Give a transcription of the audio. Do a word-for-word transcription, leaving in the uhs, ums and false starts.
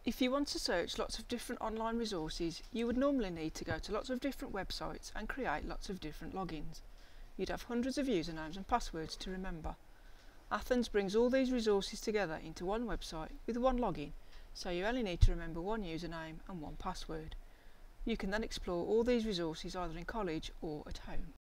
If you want to search lots of different online resources, you would normally need to go to lots of different websites and create lots of different logins. You'd have hundreds of usernames and passwords to remember. Athens brings all these resources together into one website with one login, so you only need to remember one username and one password. You can then explore all these resources either in college or at home.